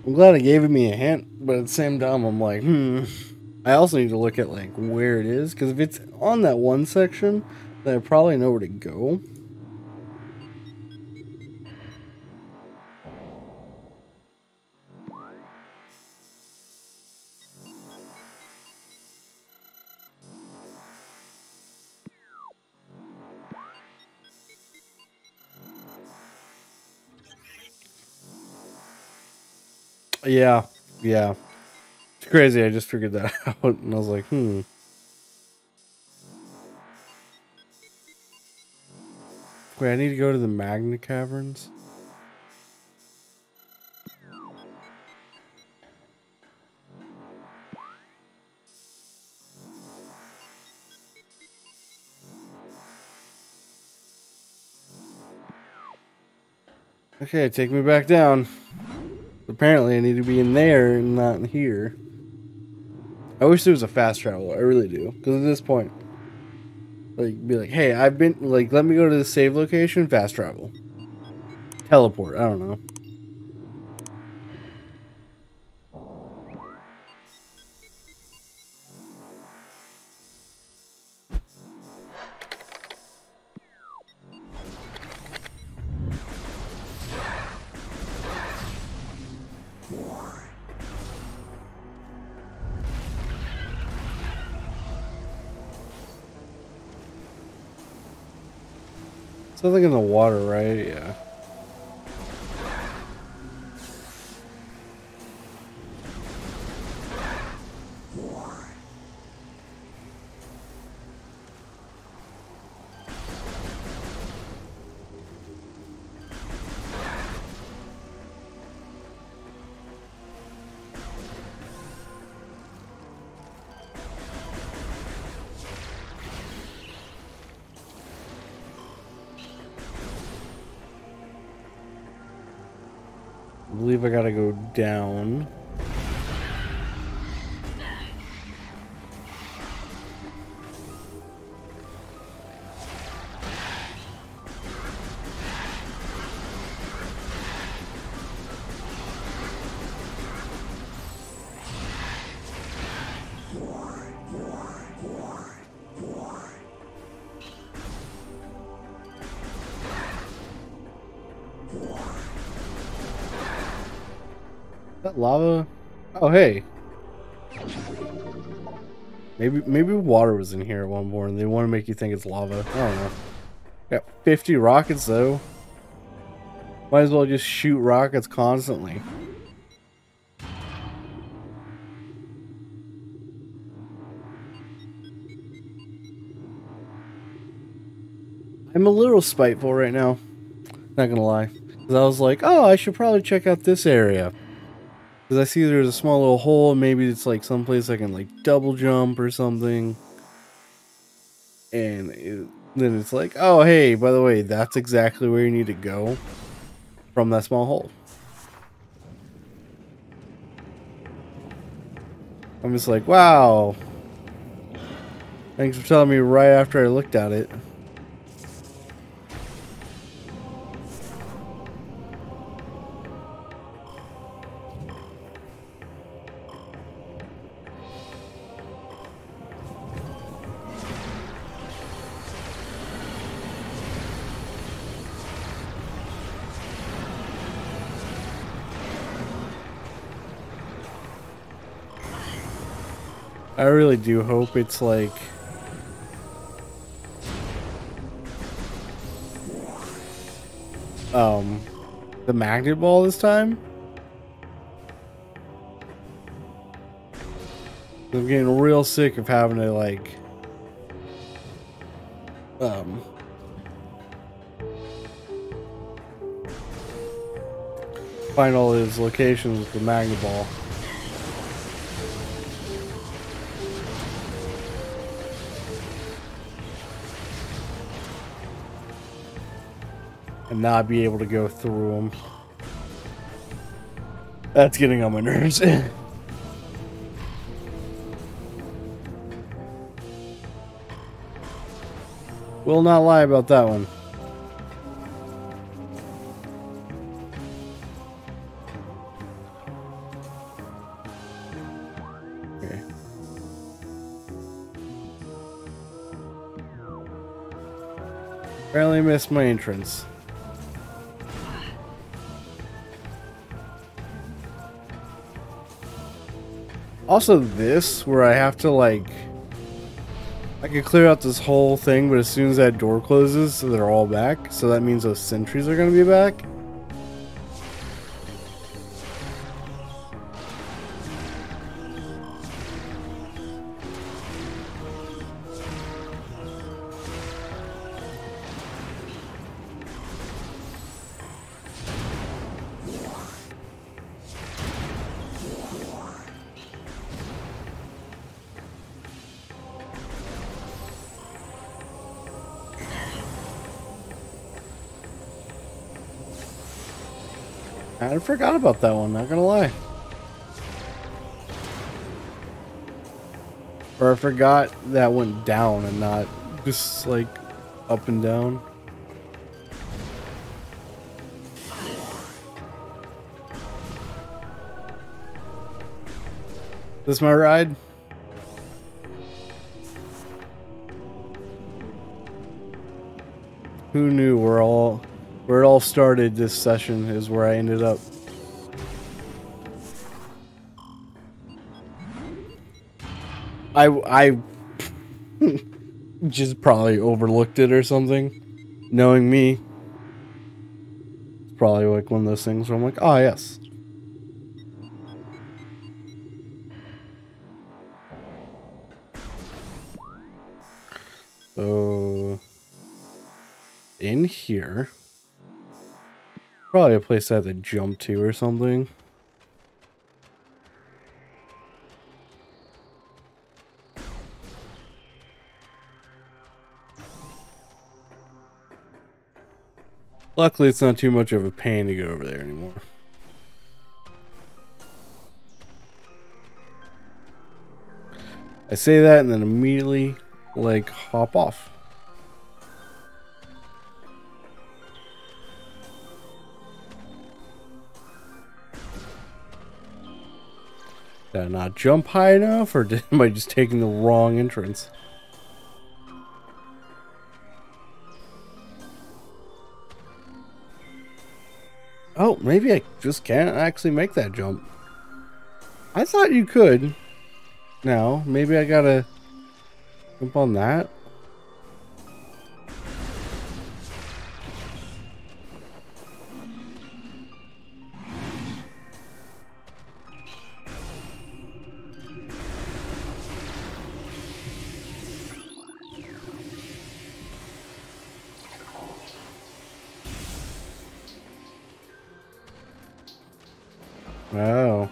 I'm glad it gave me a hint, but at the same time, I'm like, I also need to look at like where it is, because if it's on that one section, then I probably know where to go. Yeah, yeah. It's crazy. I just figured that out, and I was like, Wait, I need to go to the Magna Caverns. Okay, take me back down. Apparently, I need to be in there and not in here. I wish there was a fast travel. I really do. Because at this point, like, be like, hey, I've been, like, let me go to the save location, fast travel. Teleport. I don't know. Something in the water, right? Yeah. I believe I gotta go down. That lava? Oh, hey. Maybe water was in here at one point and they want to make you think it's lava. I don't know. Got 50 rockets though. Might as well just shoot rockets constantly. I'm a little spiteful right now. Not gonna lie. Because I was like, oh, I should probably check out this area. Because I see there's a small little hole, and maybe it's like someplace I can like double jump or something. And then it's like, oh, hey, by the way, that's exactly where you need to go from that small hole. I'm just like, wow. Thanks for telling me right after I looked at it. I really do hope it's like the magnet ball this time. I'm getting real sick of having to like find all these locations with the magnet ball. And not be able to go through them. That's getting on my nerves. Will not lie about that one. Apparently missed my entrance. Also this, where I have to like... I could clear out this whole thing, but as soon as that door closes, they're all back. So that means those sentries are going to be back. I forgot about that one, not gonna lie. Or I forgot that went down and not just like up and down. This my ride? Who knew where it all started? This session is where I ended up. I just probably overlooked it or something. Knowing me, it's probably like one of those things where I'm like, oh yes. So in here, probably a place I have to jump to or something. Luckily, it's not too much of a pain to get over there anymore. I say that and then immediately, like, hop off. Did I not jump high enough, or am I just taking the wrong entrance? Oh, maybe I just can't actually make that jump. I thought you could. Now, maybe I gotta jump on that. Oh.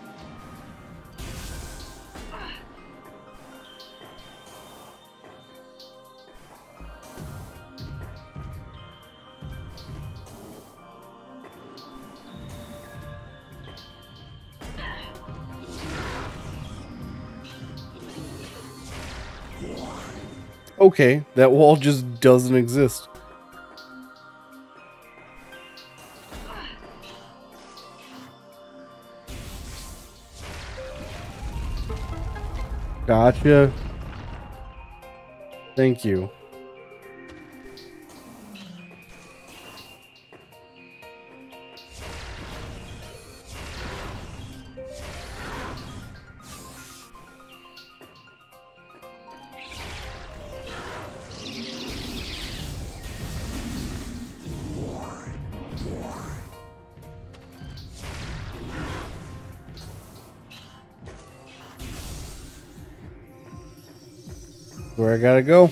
Okay, that wall just doesn't exist. Gotcha. Thank you. Where I gotta go?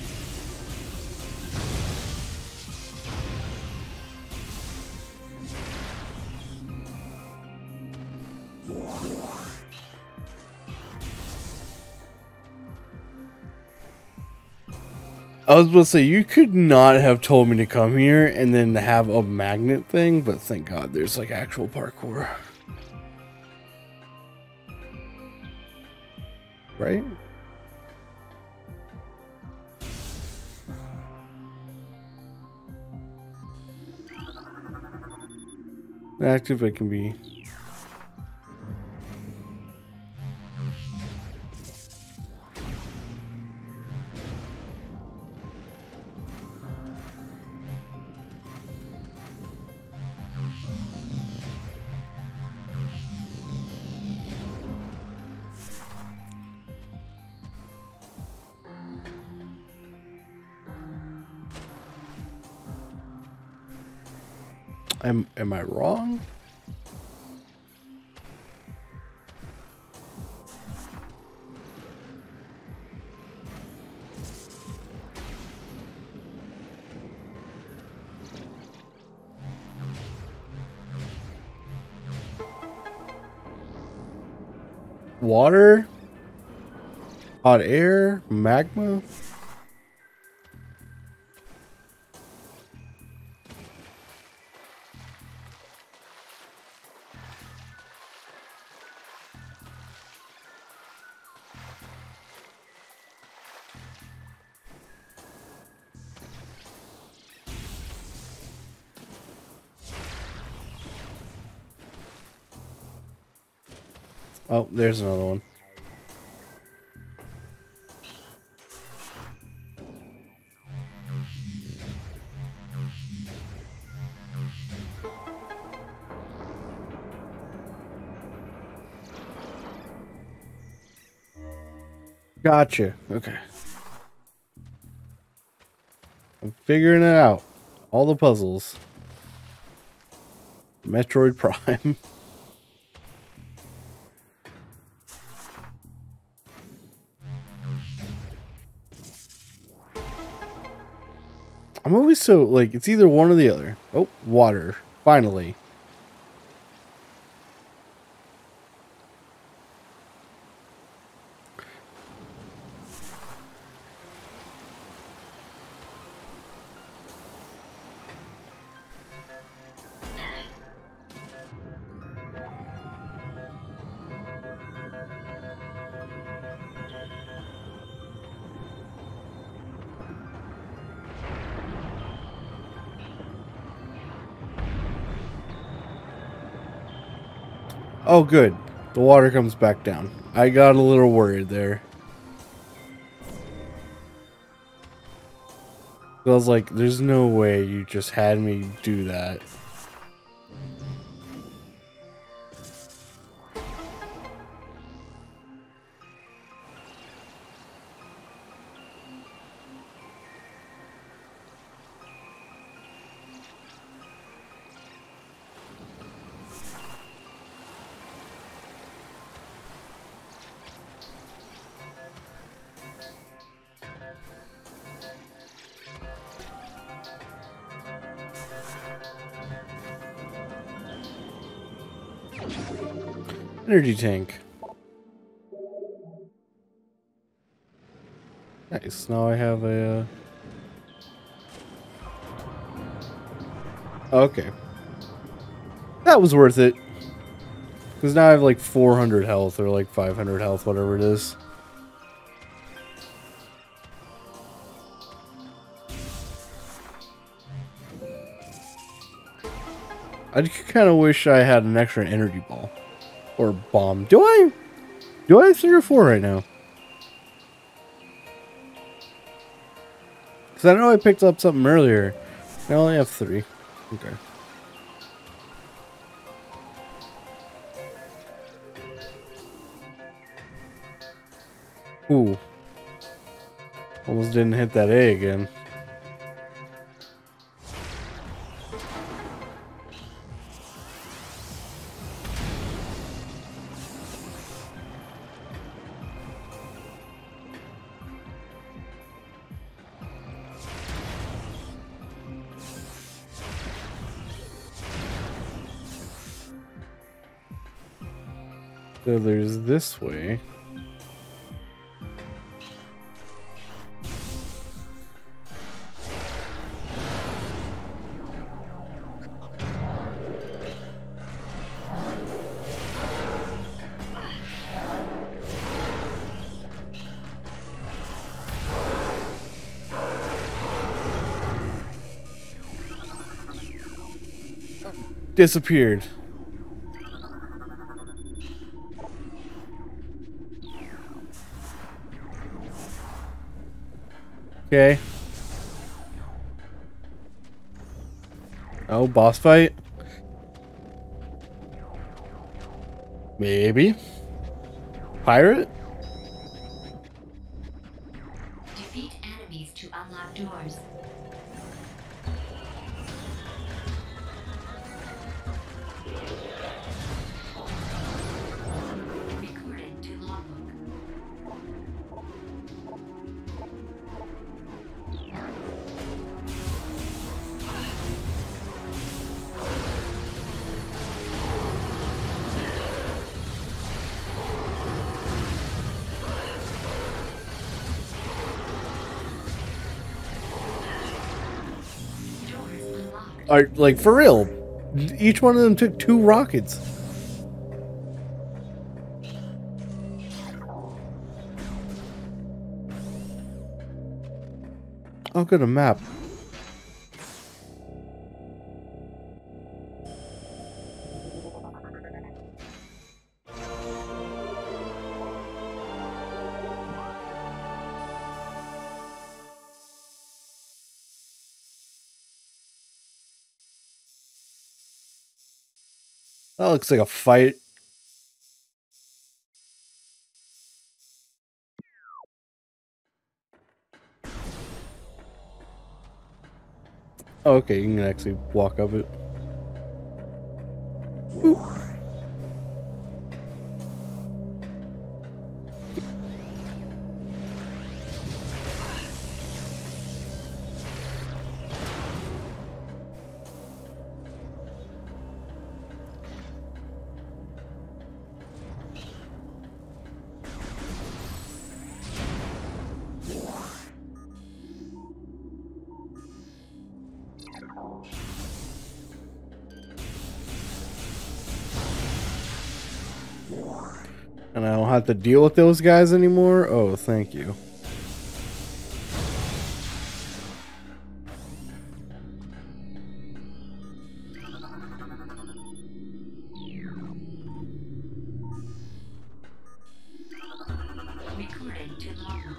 I was about to say, you could not have told me to come here and then have a magnet thing, but thank God there's like actual parkour. Right? Active it can be. Am I wrong? Water? Hot air? Magma? Oh, there's another one. Gotcha. Okay. I'm figuring it out. All the puzzles. Metroid Prime. I'm always so, like, it's either one or the other. Oh, water. Finally. Oh, good. The water comes back down. I got a little worried there. I was like, there's no way you just had me do that. Energy tank. Nice. Now I have a... Okay. That was worth it. Because now I have like 400 health or like 500 health, whatever it is. I kind of wish I had an extra energy ball. Or bomb. Do I have 3 or 4 right now? Because I know I picked up something earlier. I only have 3. Okay. Ooh. Almost didn't hit that A again. So there's this way. Disappeared. Okay. Oh, boss fight? Maybe. Pirate? Defeat enemies to unlock doors. Are like for real? Each one of them took 2 rockets. Oh, good, a map. That looks like a fight. Oh, okay, you can actually walk up it. Oop. And I don't have to deal with those guys anymore? Oh, thank you. Recording to logbook.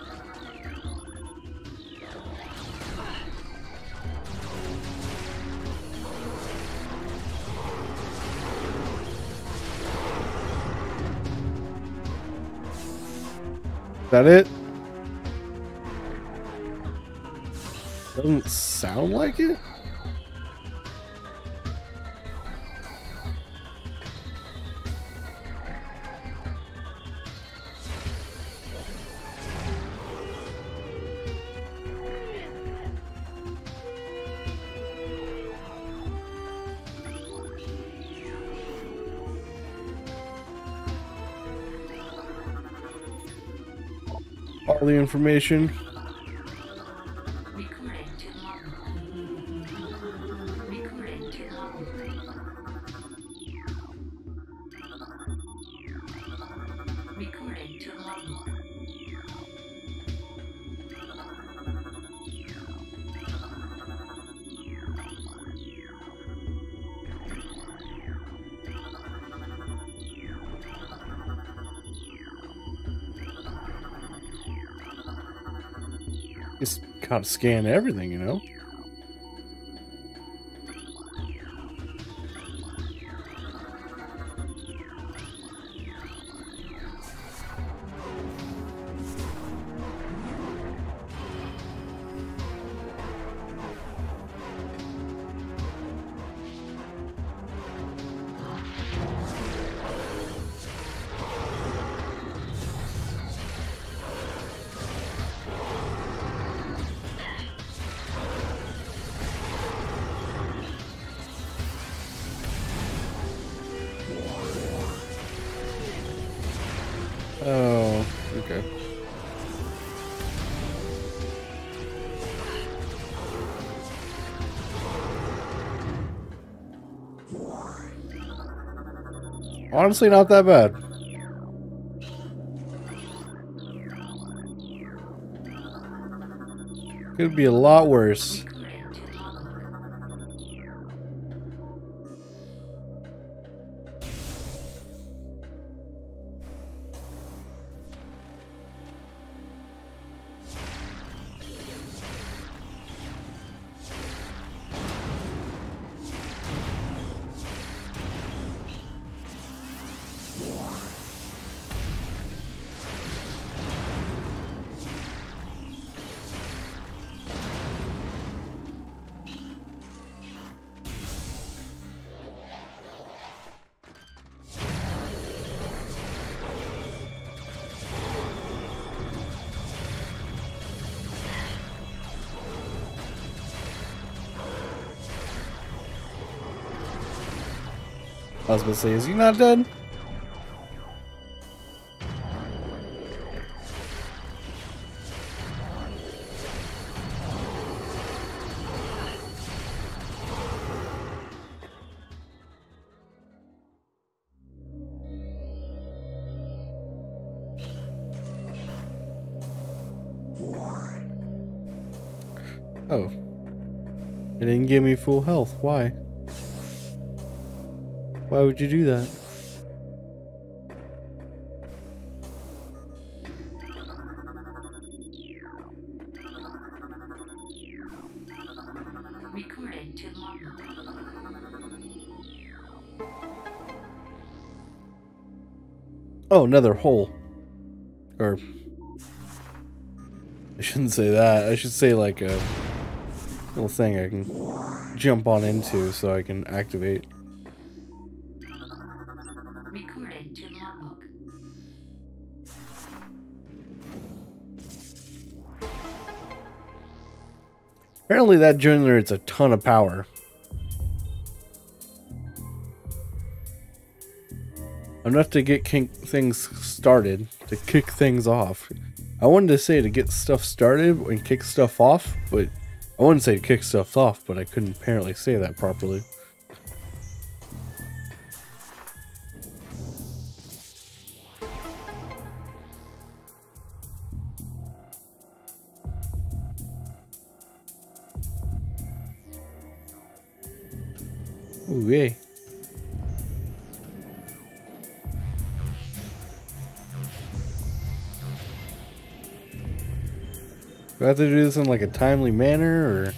Is that it? Doesn't sound like it? All the information. Recording to logbook. Recording to logbook. Recording to logbook. Just gotta scan everything, you know? Oh, okay. Honestly, not that bad. Could be a lot worse. Recording to logbook. I was gonna say, is he not dead? Oh. It didn't give me full health. Why? Why would you do that? Recording to logbook. Oh, another hole. Or... I shouldn't say that. I should say like a little thing I can jump on into so I can activate. Recording to logbook. Apparently that generates a ton of power. Enough to get things started, to kick things off. I wanted to say to get stuff started and kick stuff off, but I wouldn't say to kick stuff off, but I couldn't apparently say that properly. Ooh, yay. Do I have to do this in like a timely manner, or?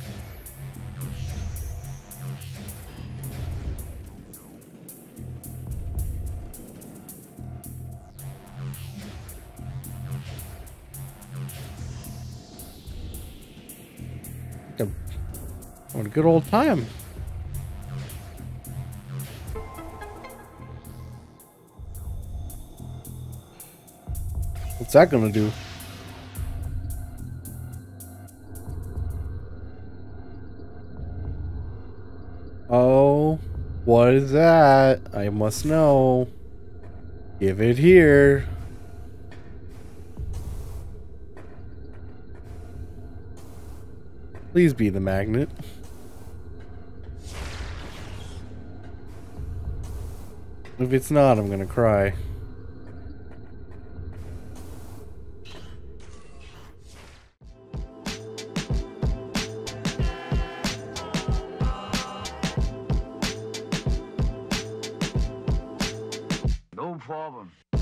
What a good old time. What's that gonna do? Oh, what is that? I must know. Give it here. Please be the magnet. If it's not, I'm gonna cry. No problem.